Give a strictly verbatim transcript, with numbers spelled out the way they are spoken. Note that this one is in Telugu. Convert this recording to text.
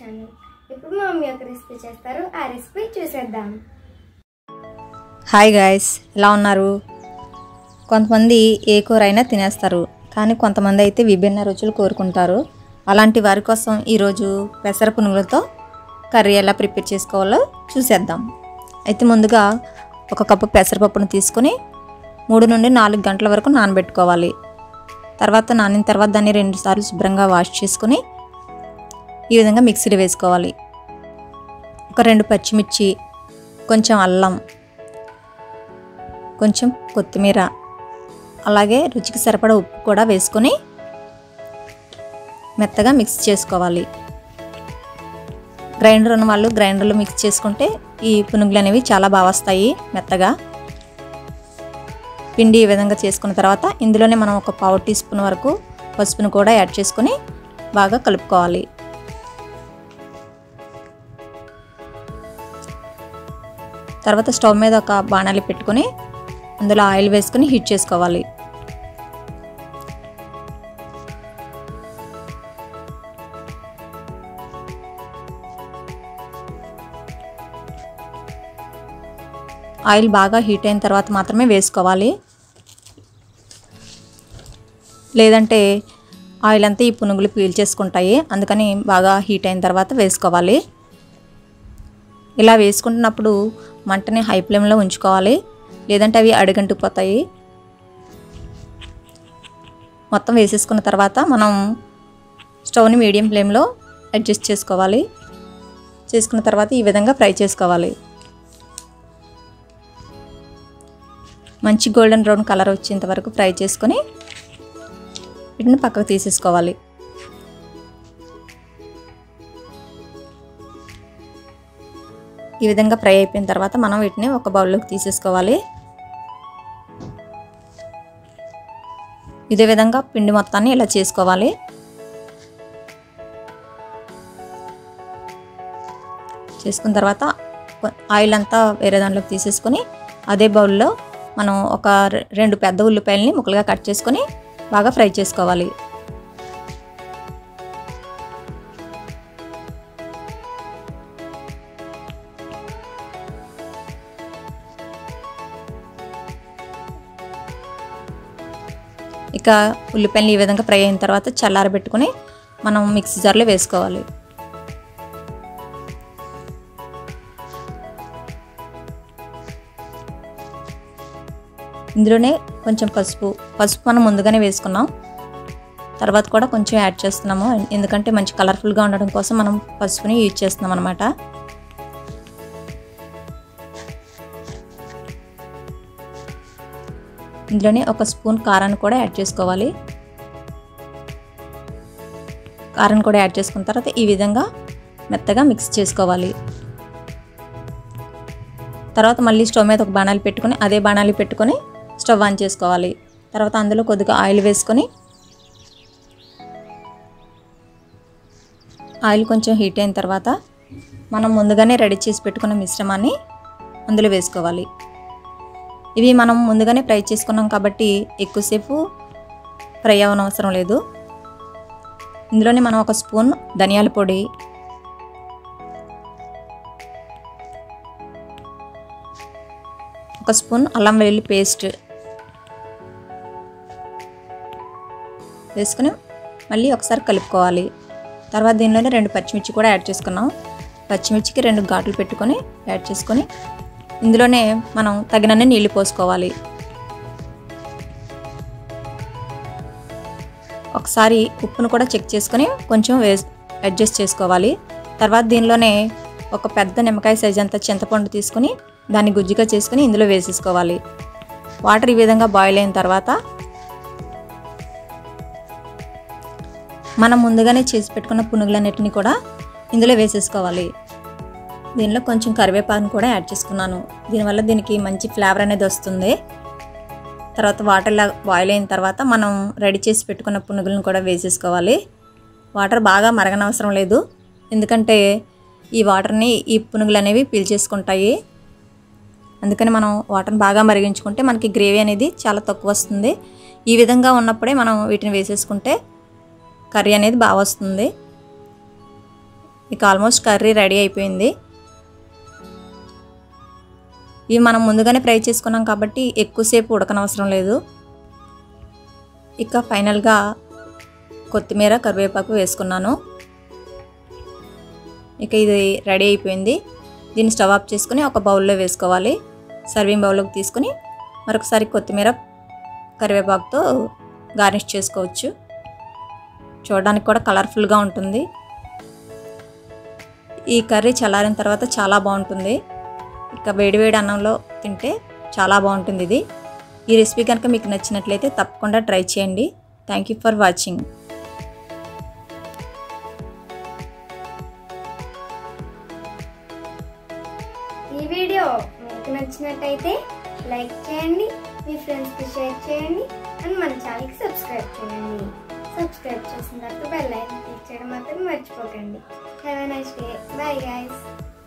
ఛానల్. ఇప్పుడు మా మమ్మీ ఒక రెసిపీ చేస్తారు, ఆ రెసిపీ చూసేద్దాం. హాయ్ గాయ్స్, ఎలా ఉన్నారు? కొంతమంది ఏ కూర అయినా తినేస్తారు, కానీ కొంతమంది అయితే విభిన్న రుచులు కోరుకుంటారు. అలాంటి వారి కోసం ఈరోజు పెసర పునుగులతో కర్రీ ఎలా ప్రిపేర్ చేసుకోవాలో చూసేద్దాం. అయితే ముందుగా ఒక కప్పు పెసరపప్పును తీసుకొని మూడు నుండి నాలుగు గంటల వరకు నానబెట్టుకోవాలి. తర్వాత నానిన తర్వాత దాన్ని రెండు సార్లు శుభ్రంగా వాష్ చేసుకొని ఈ విధంగా మిక్సీలో వేసుకోవాలి. ఒక రెండు పచ్చిమిర్చి, కొంచెం అల్లం, కొంచెం కొత్తిమీర, అలాగే రుచికి సరిపడా ఉప్పు కూడా వేసుకొని మెత్తగా మిక్స్ చేసుకోవాలి. గ్రైండర్ ఉన్న వాళ్ళు గ్రైండర్లో మిక్స్ చేసుకుంటే ఈ పునుగులు అనేవి చాలా బాగా వస్తాయి మెత్తగా. పిండి ఈ విధంగా చేసుకున్న తర్వాత ఇందులోనే మనం ఒక పావు టీ స్పూన్ వరకు పసుపును కూడా యాడ్ చేసుకొని బాగా కలుపుకోవాలి. తర్వాత స్టవ్ మీద ఒక బాణాలి పెట్టుకొని అందులో ఆయిల్ వేసుకొని హీట్ చేసుకోవాలి. ఆయిల్ బాగా హీట్ అయిన తర్వాత మాత్రమే వేసుకోవాలి, లేదంటే ఆయిల్ అంతా ఈ పునుగులు పీల్చేసుకుంటాయి. అందుకని బాగా హీట్ అయిన తర్వాత వేసుకోవాలి. ఇలా వేసుకుంటున్నప్పుడు మంటని హై ఫ్లేమ్లో ఉంచుకోవాలి, లేదంటే అవి అడుగంటుకుపోతాయి. మొత్తం వేసేసుకున్న తర్వాత మనం స్టవ్ని మీడియం ఫ్లేమ్లో అడ్జస్ట్ చేసుకోవాలి. చేసుకున్న తర్వాత ఈ విధంగా ఫ్రై చేసుకోవాలి. మంచి గోల్డెన్ బ్రౌన్ కలర్ వచ్చేంత వరకు ఫ్రై చేసుకొని వీటిని పక్కకు తీసేసుకోవాలి. ఈ విధంగా ఫ్రై అయిపోయిన తర్వాత మనం వీటిని ఒక బౌల్లోకి తీసేసుకోవాలి. ఇదే విధంగా పిండి మొత్తాన్ని ఇలా చేసుకోవాలి. చేసుకున్న తర్వాత ఆయిల్ అంతా వేరే దాంట్లోకి తీసేసుకొని అదే బౌల్లో మనం ఒక రెండు పెద్ద ఉల్లిపాయలని ముక్కలుగా కట్ చేసుకొని బాగా ఫ్రై చేసుకోవాలి. ఇక ఉల్లిపాయలు ఈ విధంగా ఫ్రై అయిన తర్వాత చల్లారబెట్టుకొని మనం మిక్సీ జార్లో వేసుకోవాలి. ఇందులోనే కొంచెం పసుపు పసుపు మనం ముందుగానే వేసుకున్నాం, తర్వాత కూడా కొంచెం యాడ్ చేస్తున్నాము. ఎందుకంటే మంచి కలర్ఫుల్గా ఉండడం కోసం మనం పసుపుని యూజ్ చేస్తున్నాం అన్నమాట. ఇందులోనే ఒక స్పూన్ కారాన్ని కూడా యాడ్ చేసుకోవాలి. కారం కూడా యాడ్ చేసుకున్న తర్వాత ఈ విధంగా మెత్తగా మిక్స్ చేసుకోవాలి. తర్వాత మళ్ళీ స్టవ్ మీద ఒక బాణాలు పెట్టుకొని అదే బాణాలు పెట్టుకొని స్టవ్ ఆన్ చేసుకోవాలి. తర్వాత అందులో కొద్దిగా ఆయిల్ వేసుకొని ఆయిల్ కొంచెం హీట్ అయిన తర్వాత మనం ముందుగానే రెడీ చేసి పెట్టుకున్న మిశ్రమాన్ని అందులో వేసుకోవాలి. ఇవి మనం ముందుగానే ఫ్రై చేసుకున్నాం కాబట్టి ఎక్కువసేపు ఫ్రై అవ్వనవసరం లేదు. ఇందులోనే మనం ఒక స్పూన్ ధనియాల పొడి, ఒక స్పూన్ అల్లం వెల్లుల్లి పేస్ట్ వేసుకుని మళ్ళీ ఒకసారి కలుపుకోవాలి. తర్వాత దీనిలోనే రెండు పచ్చిమిర్చి కూడా యాడ్ చేసుకున్నాం. పచ్చిమిర్చికి రెండు ఘాట్లు పెట్టుకొని యాడ్ చేసుకొని ఇందులోనే మనం తగినన్ని నీళ్లు పోసుకోవాలి. ఒకసారి ఉప్పును కూడా చెక్ చేసుకొని కొంచెం వే అడ్జస్ట్ చేసుకోవాలి. తర్వాత దీనిలోనే ఒక పెద్ద నిమ్మకాయ సైజ్ అంత చింతపండు తీసుకొని దాన్ని గుజ్జుగా చేసుకొని ఇందులో వేసేసుకోవాలి. వాటర్ ఈ విధంగా బాయిల్ అయిన తర్వాత మనం ముందుగానే చేసి పెట్టుకున్న పునుగులన్నిటిని కూడా ఇందులో వేసేసుకోవాలి. దీనిలో కొంచెం కరివేపాకును కూడా యాడ్ చేసుకున్నాను, దీనివల్ల దీనికి మంచి ఫ్లేవర్ అనేది వస్తుంది. తర్వాత వాటర్లా బాయిల్ అయిన తర్వాత మనం రెడీ చేసి పెట్టుకున్న పునుగులను కూడా వేసేసుకోవాలి. వాటర్ బాగా మరగనవసరం లేదు, ఎందుకంటే ఈ వాటర్ని ఈ పునుగులు అనేవి పీల్చేసుకుంటాయి. అందుకని మనం వాటర్ని బాగా మరిగించుకుంటే మనకి గ్రేవీ అనేది చాలా తక్కువ వస్తుంది. ఈ విధంగా ఉన్నప్పుడే మనం వీటిని వేసేసుకుంటే కర్రీ అనేది బాగా వస్తుంది. ఇక ఆల్మోస్ట్ కర్రీ రెడీ అయిపోయింది. ఇవి మనం ముందుగానే ఫ్రై చేసుకున్నాం కాబట్టి ఎక్కువసేపు ఉడకనవసరం లేదు. ఇక ఫైనల్గా కొత్తిమీర కరివేపాకు వేసుకున్నాను. ఇక ఇది రెడీ అయిపోయింది. దీన్ని స్టవ్ ఆఫ్ చేసుకుని ఒక బౌల్లో వేసుకోవాలి. సర్వింగ్ బౌల్లోకి తీసుకుని మరొకసారి కొత్తిమీర కరివేపాకుతో గార్నిష్ చేసుకోవచ్చు. చూడడానికి కూడా కలర్ఫుల్గా ఉంటుంది. ఈ కర్రీ చల్లారిన తర్వాత చాలా బాగుంటుంది. ఇక వేడివేడి అన్నంలో తింటే చాలా బాగుంటుంది ఇది. ఈ రెసిపీ కనుక మీకు నచ్చినట్లయితే తప్పకుండా ట్రై చేయండి. Thank you for watching. ఈ వీడియో మీకు నచ్చినట్టయితే లైక్ చేయండి, మీ ఫ్రెండ్స్కి షేర్ చేయండి అండ్ మన ఛానల్కి సబ్స్క్రైబ్ చేయండి. సబ్స్క్రైబ్ చేసిన తర్వాత బెల్ ఐకాన్ క్లిక్ చేయడం మాత్రం మర్చిపోకండి. Have a nice day. Bye guys.